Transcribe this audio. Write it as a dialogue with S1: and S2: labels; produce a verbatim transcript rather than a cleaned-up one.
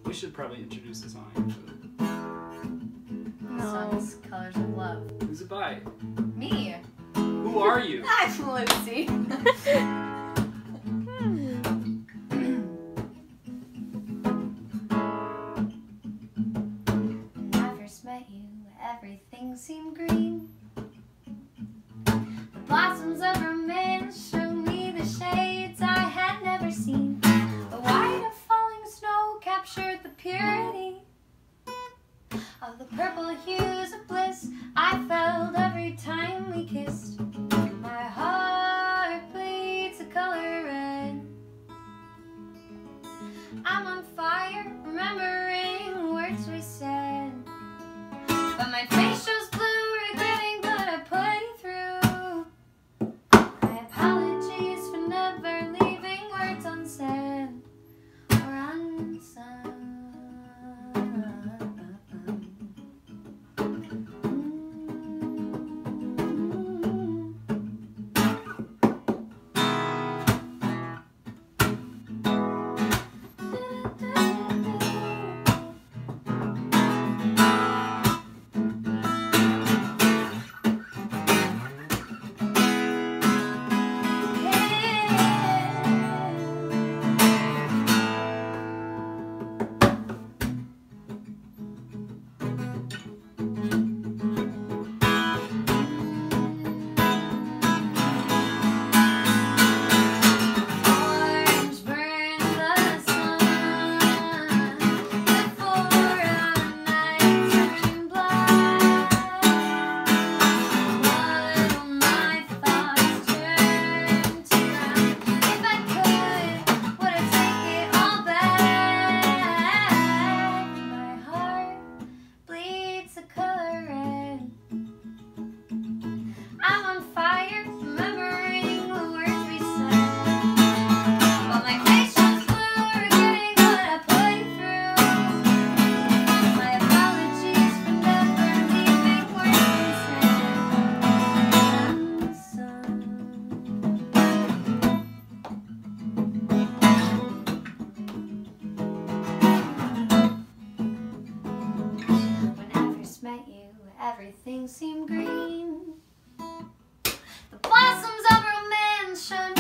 S1: We should probably introduce the song, actually.
S2: The song's Colors of Love.
S1: Who's it by?
S2: Me.
S1: Who are you?
S2: I'm Lucy. When I first met you, everything seemed green. The blossoms of romance showed me the shades I had never seen. The white of falling snow captured the purity of the purple hues of bliss I felt every time we kissed. My heart bleeds a color red. I'm on fire, remembering words we said, but my face shows blue, regretting what I put you through. My apologies for never leaving words unsaid or unsung. Everything seemed green. The blossoms of romance showed